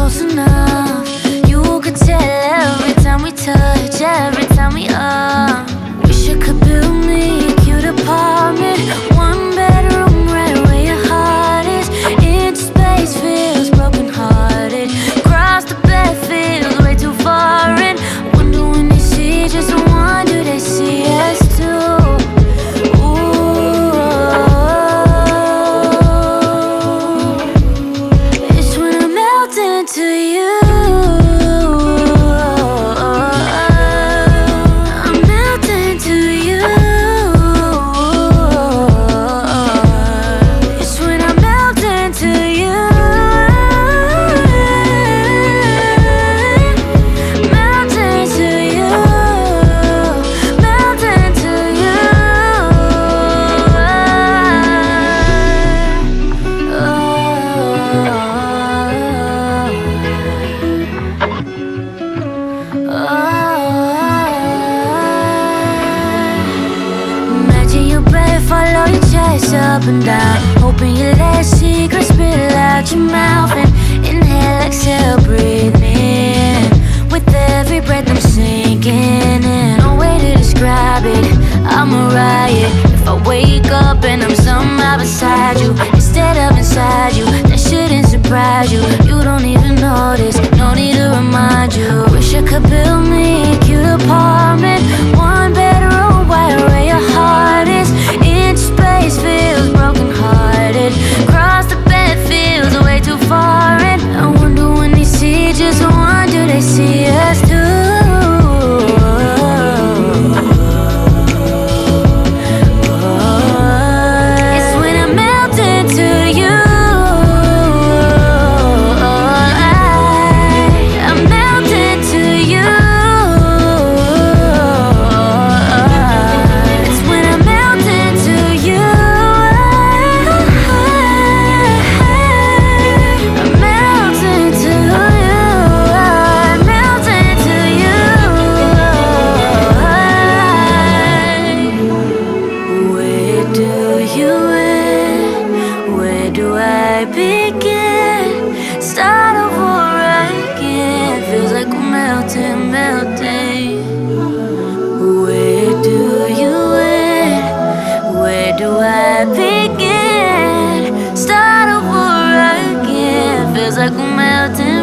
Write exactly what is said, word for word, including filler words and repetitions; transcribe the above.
close enough. You could tell every time we touch, every time we up. Wish you could build me a cute apartment, one bedroom right where your heart is. Inch space feels broken hearted. Cross the bed feels way too far in. Wonder when they see just one, do they see us too? To you, I'm melting to you. It's when I'm melting to you, melting to you, melting to you. Oh. Imagine your breath follow your chest up and down, hoping you let secrets spill out your mouth. And inhale, exhale, breathe in. With every breath I'm sinking in. No way to describe it, I'm a riot. If I wake up and I'm somehow beside you instead of inside you, that shouldn't surprise you. You don't even notice, no need to remind you. Wish I could build me a cute apartment, one bedroom right where your heart is. Inch space feels broken hearted. Cross the bed feels way too far in. I wonder when they see just one, do they see us too? Begin, start over again. Feels like we're melting, melting. Where do you end? Where do I begin? Start over again. Feels like we're melting.